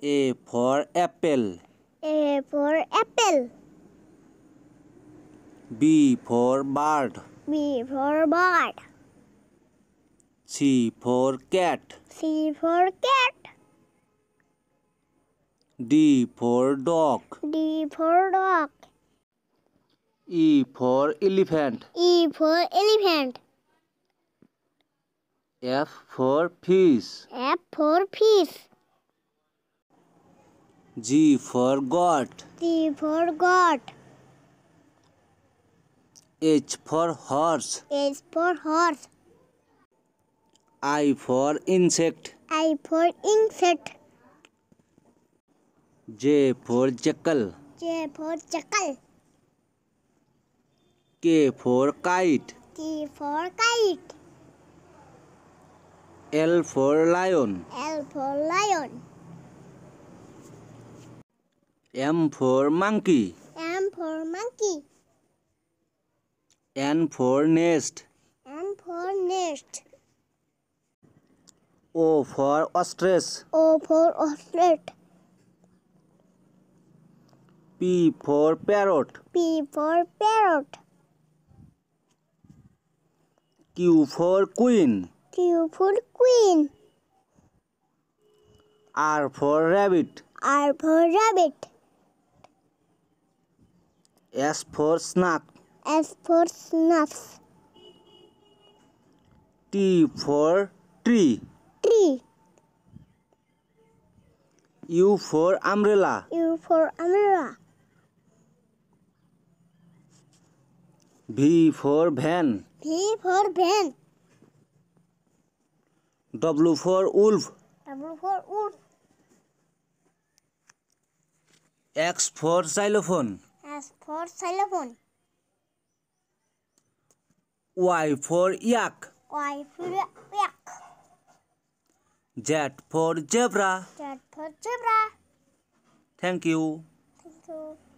A for apple. A for apple. B for bird. B for bird. C for cat. C for cat. D for dog. D for dog. E for elephant. E for elephant. F for fish. F for fish. G for goat. G for goat. H for horse. H for horse. I for insect. I for insect. J for jackal. J for jackal. K for kite. K for kite. L for lion. L for lion. M for monkey. M for monkey. N for nest. N for nest. O for ostrich. O for ostrich. P for parrot. P for parrot. Q for queen. Q for queen. R for rabbit. R for rabbit. S for snake. S for snuff. T for tree. Tree. U for umbrella. U for umbrella. V for van. V for van. W for wolf. W for wolf. X for xylophone. S for xylophone. Y for yak. Y for yak. Z for zebra. Z for zebra. Thank you. Thank you.